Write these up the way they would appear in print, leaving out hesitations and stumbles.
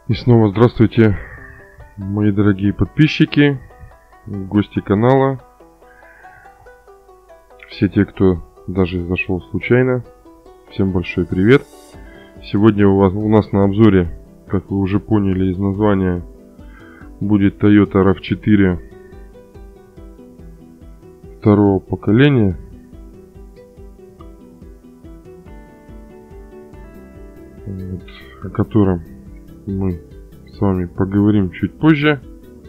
И снова здравствуйте, мои дорогие подписчики, гости канала, все те, кто даже зашел случайно, всем большой привет. Сегодня у нас на обзоре, как вы уже поняли из названия, будет Toyota RAV4 второго поколения. О котором мы с вами поговорим чуть позже.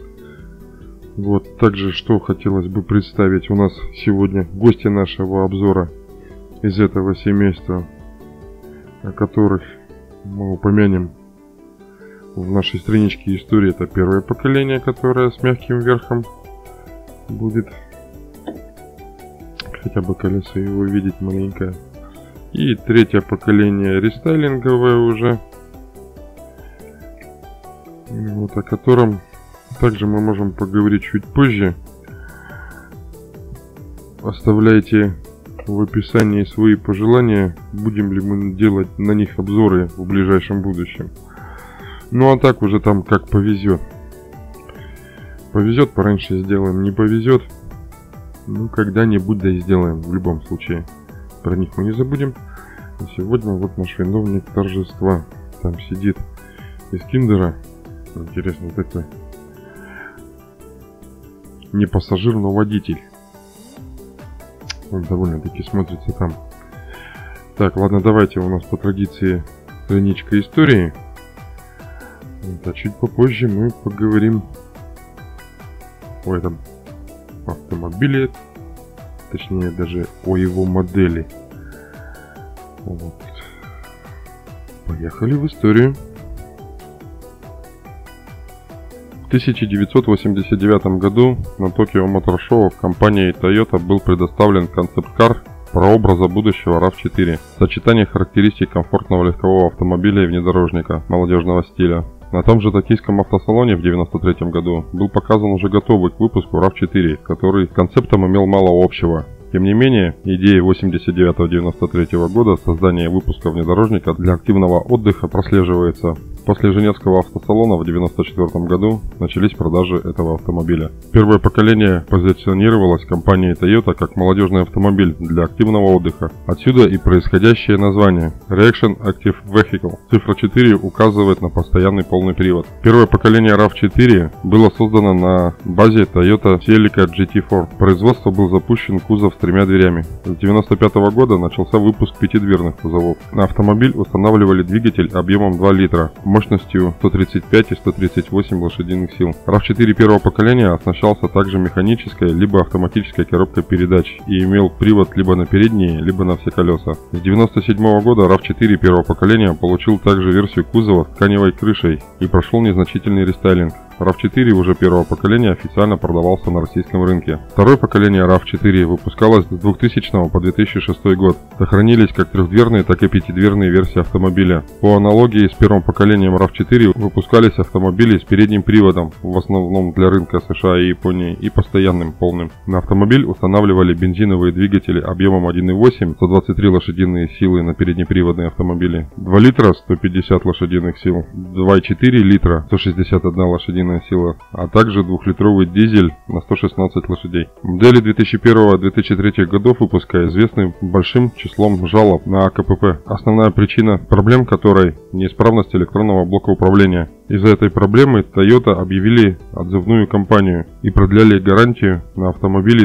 Также что хотелось бы представить. У нас сегодня гости нашего обзора из этого семейства, о которых мы упомянем в нашей страничке истории. Это первое поколение, которое с мягким верхом будет. Хотя бы колесо его видеть маленькое. И третье поколение рестайлинговое уже. О котором также мы можем поговорить чуть позже. Оставляйте в описании свои пожелания, будем ли мы делать на них обзоры в ближайшем будущем. Ну а так уже там как повезет. Повезет, пораньше сделаем, не повезет, ну когда-нибудь да и сделаем в любом случае. Про них мы не забудем. И сегодня наш виновник торжества. Там сидит из киндера. Интересно, такой не пассажир, но водитель. Он довольно-таки смотрится там. Так, ладно, давайте у нас по традиции страничка истории. А чуть попозже мы поговорим о этом автомобиле, точнее даже о его модели. Поехали в историю. В 1989 году на Tokyo Motor Show компанией Toyota был предоставлен концепт-кар прообраза будущего RAV4. Сочетание характеристик комфортного легкового автомобиля и внедорожника молодежного стиля. На том же токийском автосалоне в 1993 году был показан уже готовый к выпуску RAV4, который с концептом имел мало общего. Тем не менее, идея 1989-1993 года создания и выпуска внедорожника для активного отдыха прослеживается. После Женевского автосалона в 1994 году начались продажи этого автомобиля. Первое поколение позиционировалось компанией Toyota как молодежный автомобиль для активного отдыха. Отсюда и происходящее название Reaction Active Vehicle. Цифра 4 указывает на постоянный полный привод. Первое поколение RAV4 было создано на базе Toyota Celica GT4. Производство был запущен кузов с тремя дверями. С 1995 года начался выпуск пятидверных кузовов. На автомобиль устанавливали двигатель объемом 2 литра. Мощностью 135 и 138 лошадиных сил. RAV4 первого поколения оснащался также механической либо автоматической коробкой передач и имел привод либо на передние, либо на все колеса. С 1997 года RAV4 первого поколения получил также версию кузова с тканевой крышей и прошел незначительный рестайлинг. RAV4 уже первого поколения официально продавался на российском рынке. Второе поколение RAV4 выпускалось с 2000 по 2006 год. Сохранились как трехдверные, так и пятидверные версии автомобиля. По аналогии с первым поколением RAV4 выпускались автомобили с передним приводом, в основном для рынка США и Японии, и постоянным полным. На автомобиль устанавливали бензиновые двигатели объемом 1.8, 123 лошадиные силы на переднеприводные автомобили, 2 литра 150 лошадиных сил, 2,4 литра 161 лошадиная сила, а также 2-литровый дизель на 116 лошадей. Модели 2001-2003 годов выпуска известны большим числом жалоб на АКПП. Основная причина проблем которой неисправность электронного блока управления. Из-за этой проблемы Toyota объявили отзывную кампанию и продляли гарантию на автомобили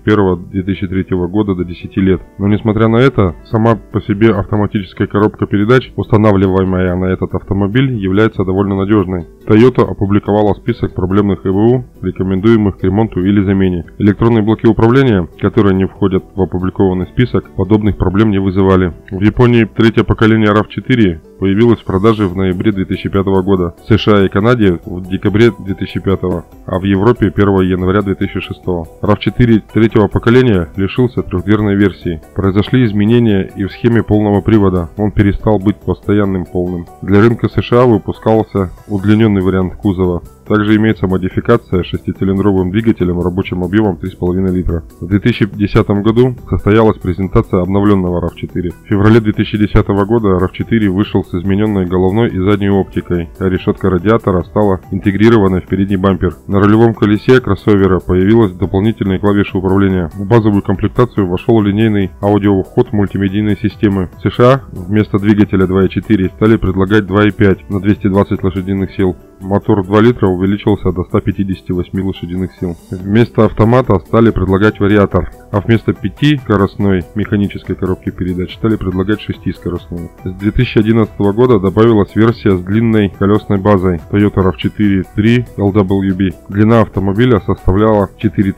2001-2003 года до 10 лет. Но несмотря на это, сама по себе автоматическая коробка передач, устанавливаемая на этот автомобиль, является довольно надежной. Toyota опубликовала список проблемных ЭБУ, рекомендуемых к ремонту или замене. Электронные блоки управления, которые не входят в опубликованный список, подобных проблем не вызывали. В Японии третье поколение RAV4 появилось в продаже в ноябре 2005 года. В США и Канаде в декабре 2005, а в Европе 1 января 2006. RAV4 третьего поколения лишился трехдверной версии. Произошли изменения и в схеме полного привода. Он перестал быть постоянным полным. Для рынка США выпускался удлиненный вариант кузова. Также имеется модификация с шестицилиндровым двигателем рабочим объемом 3,5 литра. В 2010 году состоялась презентация обновленного RAV4. В феврале 2010 года RAV4 вышел с измененной головной и задней оптикой, а решетка радиатора стала интегрированной в передний бампер. На рулевом колесе кроссовера появилась дополнительные клавиши управления. В базовую комплектацию вошел линейный аудиовход мультимедийной системы. В США вместо двигателя 2.4 стали предлагать 2.5 на 220 лошадиных сил. Мотор 2 литра увеличился до 158 лошадиных сил. Вместо автомата стали предлагать вариатор, а вместо 5-скоростной механической коробки передач стали предлагать 6-скоростную. С 2011 года добавилась версия с длинной колесной базой Toyota RAV4 3 LWB. Длина автомобиля составляла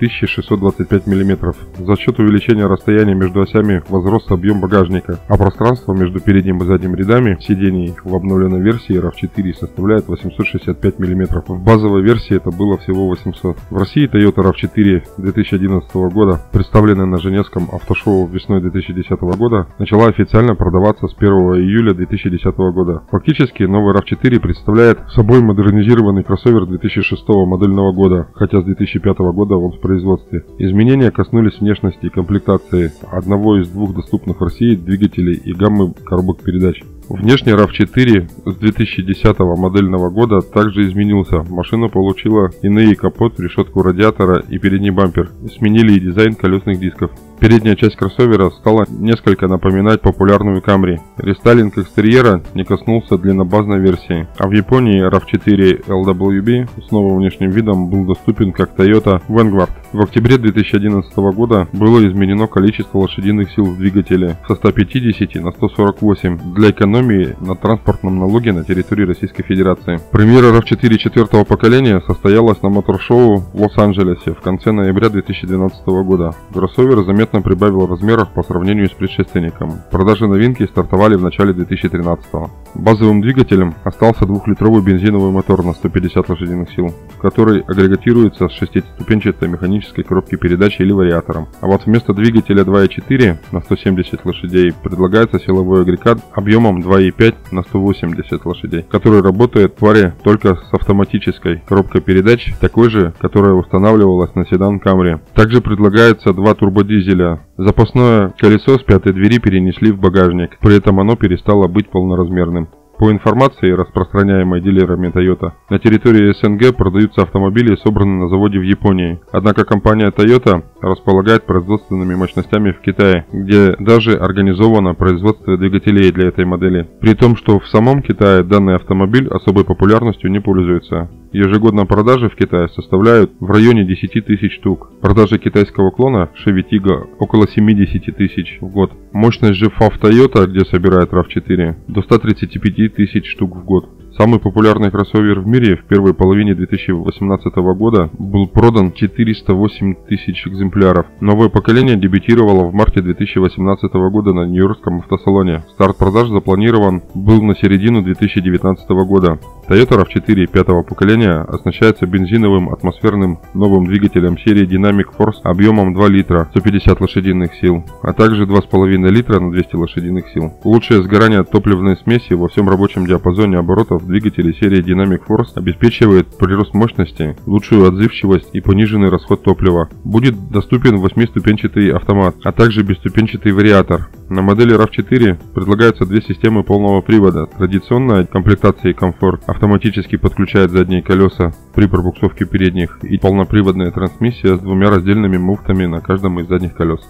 4625 мм. За счет увеличения расстояния между осями возрос объем багажника, а пространство между передним и задним рядами сидений в обновленной версии RAV4 составляет 865 мм. В базовой версии это было всего 800. В России Toyota RAV4 2011 года, представленная на Женевском автошоу весной 2010 года, начала официально продаваться с 1 июля 2010 года. Фактически новый RAV4 представляет собой модернизированный кроссовер 2006 модельного года, хотя с 2005 года он в производстве. Изменения коснулись внешности и комплектации одного из двух доступных в России двигателей и гаммы коробок передач. Внешне RAV4 с 2010 модельного года также изменился. Машина получила иные капот, решетку радиатора и передний бампер. Сменили и дизайн колесных дисков. Передняя часть кроссовера стала несколько напоминать популярную Camry. Рестайлинг экстерьера не коснулся длиннобазной версии. А в Японии RAV4 LWB с новым внешним видом был доступен как Toyota Vanguard. В октябре 2011 года было изменено количество лошадиных сил в двигателе со 150 на 148 для экономии на транспортном налоге на территории Российской Федерации. Премьера RAV4 четвертого поколения состоялась на мотор-шоу в Лос-Анджелесе в конце ноября 2012 года. Кроссовер заметно прибавил в размерах по сравнению с предшественником. Продажи новинки стартовали в начале 2013 года. Базовым двигателем остался 2-литровый бензиновый мотор на 150 лошадиных сил, который агрегатируется с 6-ступенчатой механической коробки передач или вариатором. А вот вместо двигателя 2.4 на 170 лошадей предлагается силовой агрегат объемом 2.5 на 180 лошадей, который работает в паре только с автоматической коробкой передач, такой же, которая устанавливалась на седан Camry. Также предлагается 2 турбодизеля. Запасное колесо с пятой двери перенесли в багажник, при этом оно перестало быть полноразмерным. По информации, распространяемой дилерами Toyota, на территории СНГ продаются автомобили, собранные на заводе в Японии. Однако компания Toyota располагает производственными мощностями в Китае, где даже организовано производство двигателей для этой модели. При том, что в самом Китае данный автомобиль особой популярностью не пользуется. Ежегодно продажи в Китае составляют в районе 10 тысяч штук. Продажи китайского клона Chevy Tiggo около 70 тысяч в год. Мощность же FAW Toyota, где собирает RAV4, до 135 тысяч штук в год. Самый популярный кроссовер в мире в первой половине 2018 года был продан 408 тысяч экземпляров. Новое поколение дебютировало в марте 2018 года на Нью-Йоркском автосалоне. Старт продаж запланирован был на середину 2019 года. Toyota RAV4 пятого поколения оснащается бензиновым атмосферным новым двигателем серии Dynamic Force объемом 2 литра 150 лошадиных сил, а также 2,5 литра на 200 лошадиных сил. Лучшее сгорание топливной смеси во всем рабочем диапазоне оборотов двигателей серии Dynamic Force обеспечивает прирост мощности, лучшую отзывчивость и пониженный расход топлива. Будет доступен 8-ступенчатый автомат, а также бесступенчатый вариатор. На модели RAV4 предлагаются две системы полного привода. Традиционная комплектация и комфорт автоматически подключает задние колеса при пробуксовке передних и полноприводная трансмиссия с двумя раздельными муфтами на каждом из задних колес.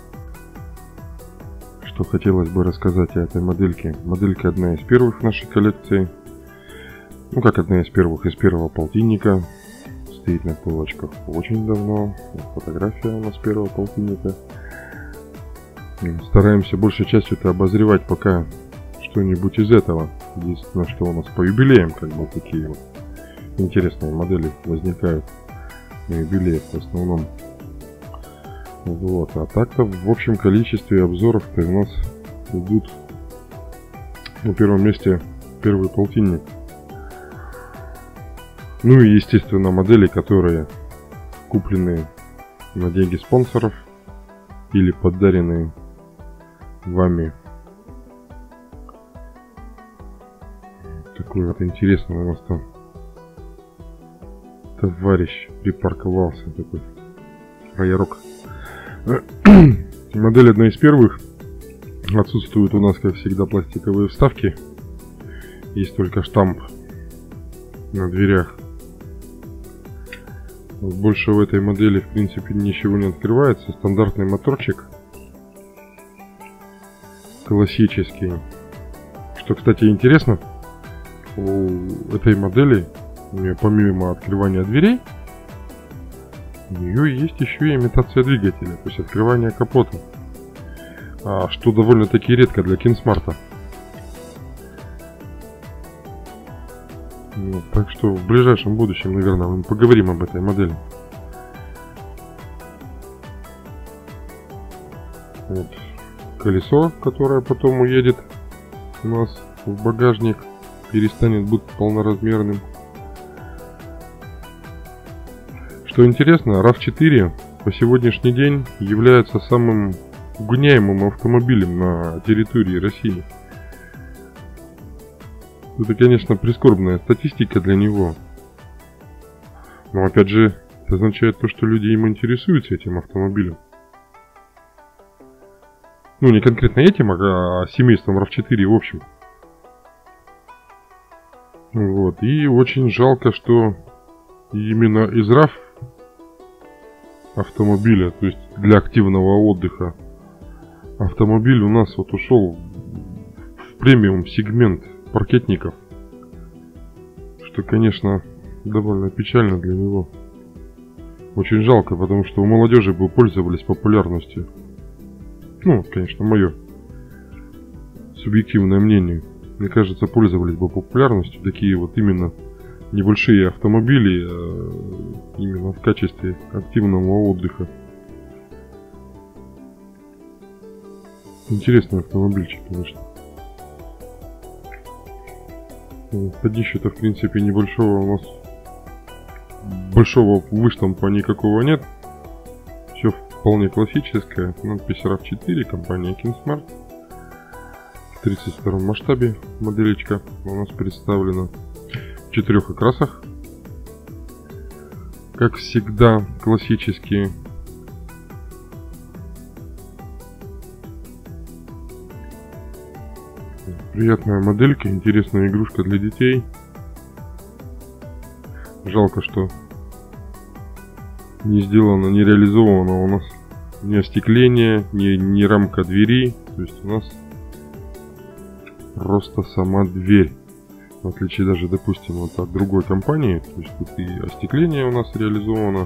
Что хотелось бы рассказать о этой модельке. Моделька одна из первых в нашей коллекции. Ну как одна из первых, из первого полтинника. Стоит на полочках очень давно. Фотография у нас первого полтинника. Стараемся большей частью это обозревать пока что-нибудь из этого. Единственное, что у нас по юбилеям как бы такие вот интересные модели возникают на юбилеях в основном. Вот. А так-то в общем количестве обзоров-то у нас идут на первом месте первый полтинник. Ну и естественно модели, которые куплены на деньги спонсоров или подаренные вами. Такой вот интересный у нас там товарищ припарковался такой фраерок. Модель одна из первых. Отсутствуют у нас, как всегда, пластиковые вставки. Есть только штамп на дверях. Больше в этой модели, в принципе, ничего не открывается. Стандартный моторчик. Классический. Что, кстати, интересно, у этой модели, помимо открывания дверей, у нее есть еще и имитация двигателя, то есть открывание капота. Что довольно-таки редко для Kingsmart. Так что в ближайшем будущем, наверное, мы поговорим об этой модели. Вот колесо, которое потом уедет у нас в багажник, перестанет быть полноразмерным. Что интересно, RAV4 по сегодняшний день является самым угоняемым автомобилем на территории России. Это, конечно, прискорбная статистика для него. Но опять же, это означает то, что люди им интересуются этим автомобилем. Ну, не конкретно этим, а семейством RAV4 в общем. Вот. И очень жалко, что именно из RAV автомобиля, то есть для активного отдыха, автомобиль у нас вот ушел в премиум сегмент паркетников. Что, конечно, довольно печально для него. Очень жалко, потому что у молодежи бы пользовались популярностью. Ну, конечно, мое субъективное мнение. Мне кажется, пользовались бы популярностью такие вот именно небольшие автомобили, именно в качестве активного отдыха. Интересный автомобильчик, конечно. Поднища-то, в принципе, небольшого у нас, большого выштампа никакого нет. Все вполне классическое. Надпись RAV4, компания Kingsmart. В 32 масштабе моделечка у нас представлена в 4 окрасах. Как всегда, классические. Приятная моделька, интересная игрушка для детей. Жалко, что не сделано, не реализовано у нас ни остекление, ни рамка двери. То есть у нас просто сама дверь. В отличие даже, допустим, вот от другой компании. То есть тут и остекление у нас реализовано.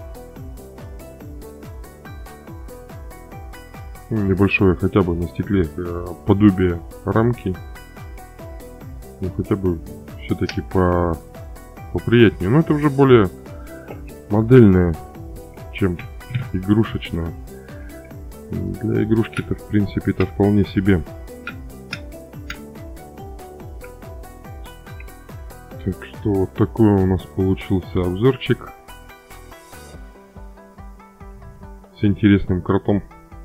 Небольшое хотя бы на стекле подобие рамки. Ну хотя бы все-таки поприятнее. Но это уже более модельное, чем игрушечное. Для игрушки-то, в принципе, это вполне себе. Так что вот такой у нас получился обзорчик с интересным кротом.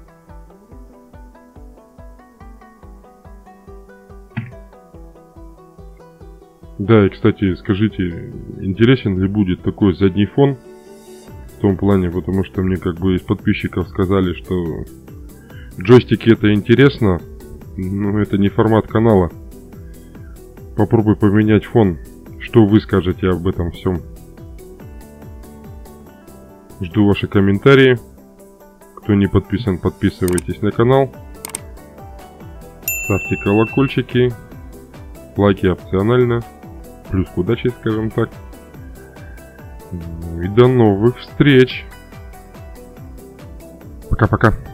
Да, и кстати, скажите, интересен ли будет такой задний фон в том плане, потому что мне как бы из подписчиков сказали, что джойстики это интересно, но это не формат канала. Попробуй поменять фон. Что вы скажете об этом всем? Жду ваши комментарии. Кто не подписан, подписывайтесь на канал. Ставьте колокольчики. Лайки опционально. Плюс к удаче, скажем так. Ну и до новых встреч. Пока-пока.